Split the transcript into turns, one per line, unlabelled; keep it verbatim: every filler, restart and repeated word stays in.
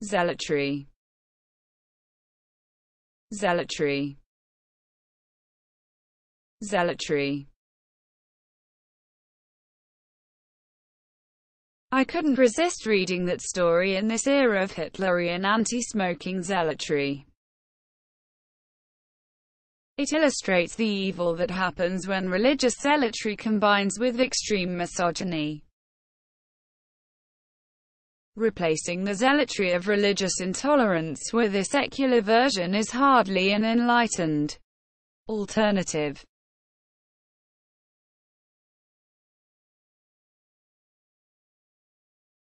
zealotry, zealotry, zealotry. I couldn't resist reading that story in this era of Hitlerian anti-smoking zealotry. It illustrates the evil that happens when religious zealotry combines with extreme misogyny. Replacing the zealotry of religious intolerance with a secular version is hardly an enlightened alternative.